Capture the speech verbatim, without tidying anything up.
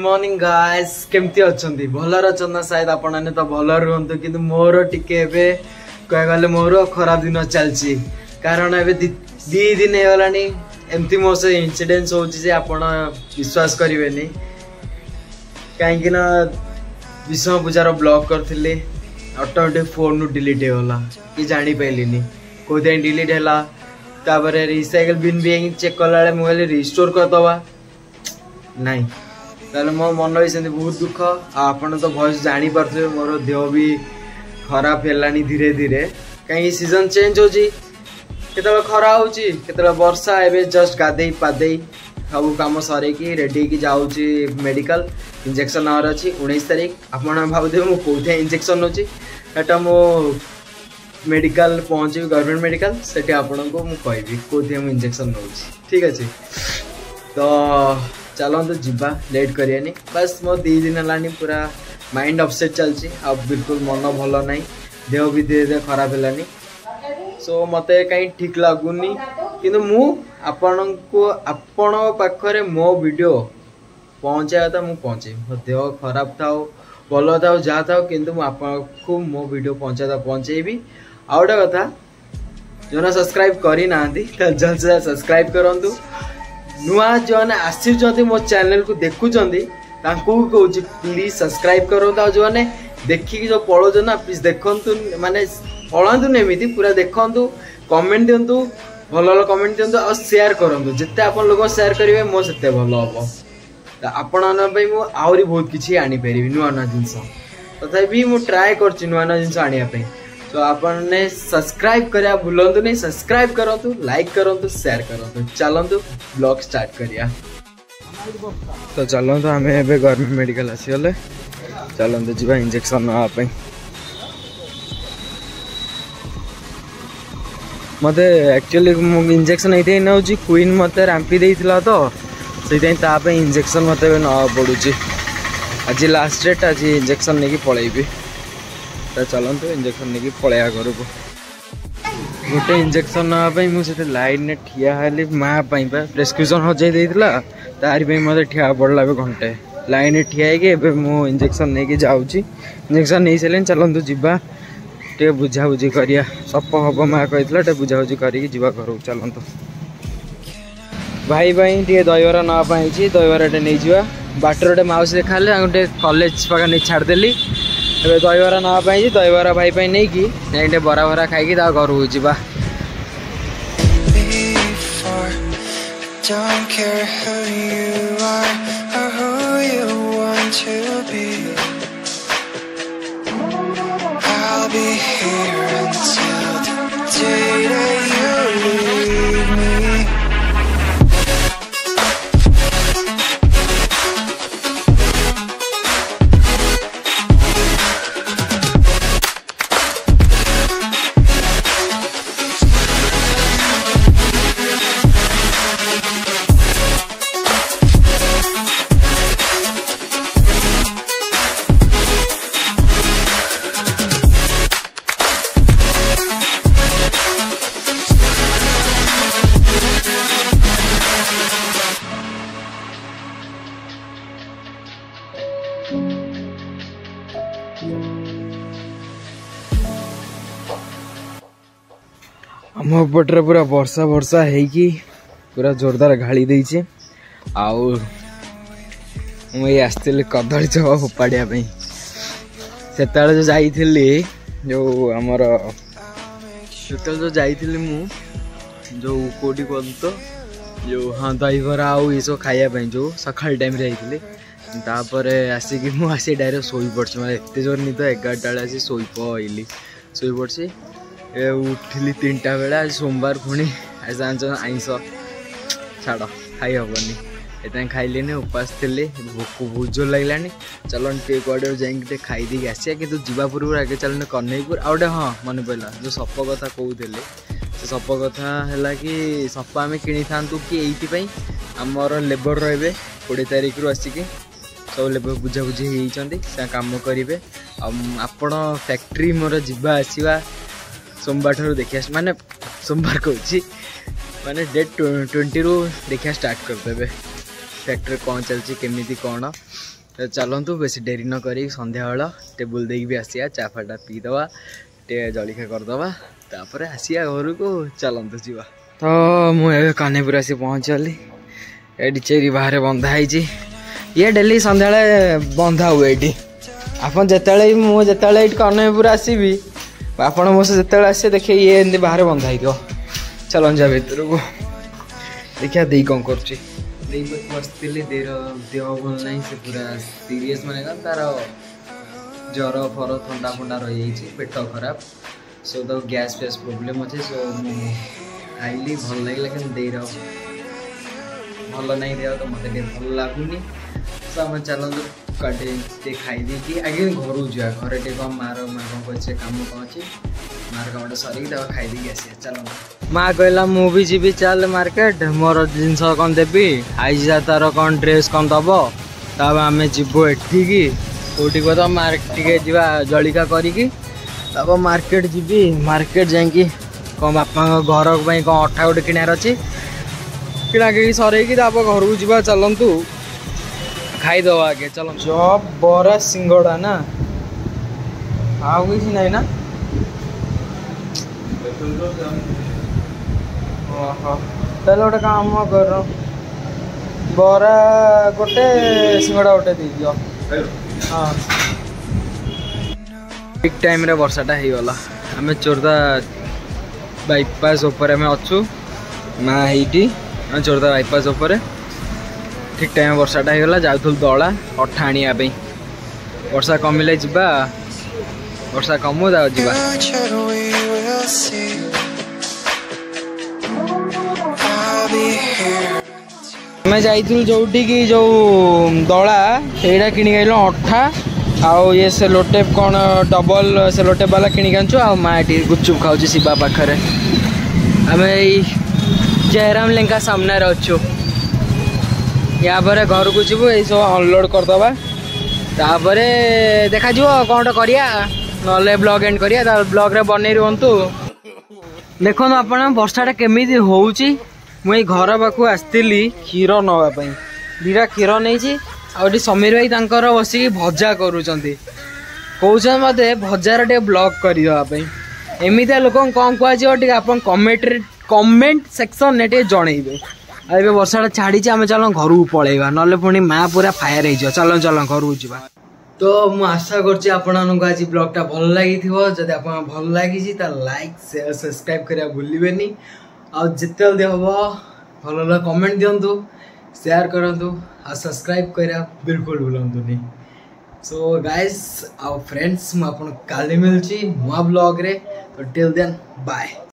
Morning guys केमती अछंती भलर अछन शायद आपण ने तो भलर रुहंतु किंतु मोर टिके एबे कह गले मोर खराब दिन चलची कारण एबे दी दिन हे गलानी एमती मो से इंसिडेंस होची जे आपण विश्वास करिवेनी काहे कि ना विषम पूजार ब्लॉक करथिले ऑटोमेटिक फोन नु डिलीट हे होला कि जानि पैलिनी कोदे डिलीट हैला ताबरे रिसाइकल बिन भी चेक कलाले मोबाइल रिस्टोर कर दवा नहीं ताले मो मन भी सेंती बहुत दुख आपन तो वॉइस जानि परथे मोर देह भी खराब हेलानी धीरे धीरे कहीं सीजन चेंज होची केतला खरा होची केतला वर्षा एबे जस्ट गादेई पादेई सब काम सरे की रेडी की जाउची मेडिकल इंजेक्शन आर अछि उन्नीस तारीख आपन भाबदे मो कोथे इंजेक्शन होची एटा मो मेडिकल पहुंची गवर्नमेंट मेडिकल सेठी आपन को मु कहबी कोथे हम इंजेक्शन नोची ठीक अछि तो चलो तो जीवा लेट करियानी बस मो दी दिन लानी पूरा माइंड अपसेट चलची अब बिल्कुल मन भलो नहीं देह भी धीरे धीरे खराब हेलानी सो मते कहीं ठीक लागुनी किंतु मु आपन को आपन पाखरे मो वीडियो पहुंचाया था मु पहुंचे मो देह खराब थाओ भलो थाओ जा थाओ किंतु मु आपन को मो वीडियो पहुंचा था पहुंचेबी आउटा कथा जो सब्सक्राइब करी नांती त जल्द से सब्सक्राइब करंतु नुआ जो आसी मो चैनल को देखुंट कहूँ प्लीज सब्सक्राइब करो जो मैंने देखिकी जो पढ़ो ना प्लीज देखु माने पढ़ातु एमती पूरा देखु कमेंट दिंतु भल भल कमेंट दिंतु और शेयर करूँ जिते आप लोग शेयर करेंगे मो से भल हम आपण आहरी बहुत किसी आनीपारि नुआ नुआ जिनस तथापि मुझे ट्राए कर नुआ नुआ जिन आने तो आपने सब्सक्राइब करा भूलु नहीं सब्सक्राइब करूँ लाइक करूँ शेयर करूँ चलतु ब्लॉग स्टार्ट करिया तो चलतु आम ए गवर्नमेंट मेडिकल आसीगले चलतु जी इंजेक्शन नापी मत एक्चुअली इंजेक्शन ये नौ क्वीन मत रांपी देता तो से इंजेक्शन मत ना पड़ू आज लास्ट डेट आज इंजेक्शन नहीं पलैबी तो चलतु इंजेक्शन नहीं पलैया घर को गोटे इंजेक्शन नापी मुझे लाइन में ठिया हेली माँ प्रेस्क्रिप्शन हजाई तार मत ठिया पड़ा घंटे लाइन में ठिया मु इंजेक्शन नहीं जाऊँगी इंजेक्शन नहीं सारे चलतु जीवा टे बुझाबुझी करिया सप हम माँ कही बुझाबुझी करके जीवा घर चलतु भाई भाई टे दहीबरा नापाई दहीबरा नहीं जावा बाटर गोटे माउस देखा गोटे कॉलेज पाखे नहीं छाड़देली ए दहीबरा नापाई दहीबरा भाई पाई नहीं कि नहीं बरा भरा खाई घर को जीवा Don't care who you are or who you want to be. I'll be here until the day that you leave me. आम पटे पूरा वर्षा वर्षा है पूरा जोरदार घाड़ी देचे आउ मुझे आसती कदली चप फोपाड़ा से जो जाइली जो आमर से जो जाइली मु जो कोटी कौन तो जो हाँ दहीबरा आउ ये सब खायापी जो सकाल टाइम जाइली तापर आसिक मुझे डायरेक्ट शोई पड़ी मतलब एत जोर निद एगारटा बेले आसी शोई पड़ी शोई पड़ी ए उठिली तीन टा बेला आज सोमवार पुणी आज जान आईस छाड़ खाई हेनी ये खाइले उपास थी भोक बहुत जोर लगे चलन टे कड़े जाए खाई दी आसिया कि जीवा पूर्व आगे चलन कन्हईपुर आ गए हाँ मन पड़ा जो सप कथा कहते से सप कथा है कि सप आम कि था कि ये आमर लेबर रे कोड़े तारीख रू आसिक सब लेबर बुझाबुझी होती कम करेंगे आपण फैक्ट्री मोर जीवा आसवा सोमवार ठार देखिए माने सोमवार कहूँ माने डेट ट्वेंटी रु देखिया स्टार्ट करदेवे फैक्ट्री कौन चलती केमी कौन तो चलतु बेस डेरी न कर संध्या बेल टेबुल देक भी आसिया चा फाटा पीदे टे जलिखा करदे तापर आसिया घर को चलतु जा। तो मुझे कानेपुर आसी पहुँचली ये चेरी बाहर बंधा ये डेली संध्या बंधा हुए ये आप जिते मुझे कानेपुर आसबि आप जो आसे देखिए ये एमती बाहर बंधा हो चलन जा भर को देखिया दे कौन कर बसती देर देह भल ना से पूरा सीरीयस माने तार ज्वर फर थंडा फंडा रही पेट खराब सो तो गैस फैस प्रोब्लेम अच्छे सो खाइली भल लगे कि देर भल नहीं देह तो मत भल लगुनि तो आम चलते कटे खाई कि आगे घर जा घर टे कम मार माँ कौन कहे कम कौन अच्छे मार कम सर खाई दे आसिया चल माँ कहला मुझे जी चल मार्केट मोर जिन कौन देवी आई तार कौन ड्रेस कौन दब तब आम जीवु एठिकी कौटी कह तो मार्के जा जलिका करी तब मार्केट जी मार्केट जाकि कौन बापा घर कौन अठा गोटे किणार अच्छी किना कि सर तब घर को जा चलतु खाईदे आगे चल चप बरा सिंगड़ा ना आउ किसी ना ना गोटे काम कर बरा गोटे सिंगड़ा गोटे दे दियो हाँ ठीक टाइम रे वर्षाटा हो गला आम चोरदा बाईपास उपर आम अच्छु माँ ये चोरदा बाईपास उपर ठीक टाइम वर्षाटा हो गला जाऊल दला अठा आनिया वर्षा कमिले जा वर्षा कमु जा आम जाइलु जो जो दला से किणी आइल अठा आउ ये सेलोटेप कौन डबल सेलोटेप वाला किणी आनचु आ माँ ये गुपचुप खाऊ शिवा पाखे आम जयराम लेंका सामने अच्छु या पर घर को जीवु ये सब अनलोड करदे तापर देखा कौन करिया ना ब्लॉग एंड करिया ब्लॉग रे बन रुहतु देखो आप वर्षाटा केमी होची मुई घर पाखु आसती क्षीर नापी दीटा क्षीर नहीं आठ समीर भाई तर बसिक भजा करुँच मत भजार टे ब्लॉग करने एमती लोक कौन कहुए आप कमेंट कमेंट सेक्शन ने जनइबे अरे वर्षा छाड़ी आम चल घर को पलैया ना पुणी माँ पूरा फायर हो चल चल घर को जा। तो मु आशा करछि आपनको आज ब्लॉगटा भल लगी जदि आप भल लगी लाइक शेयर सब्सक्राइब करा भूलिबेनी आ जिते जल्दी हम भल भल कमेंट दिंतु शेयर करंतु आ सब्सक्राइब करा बिल्कुल भूलंतुनी। सो गाइस आ फ्रेंड्स मु आपन काली मिलछि नुआ ब्लॉग रे तो टिल देन बाय।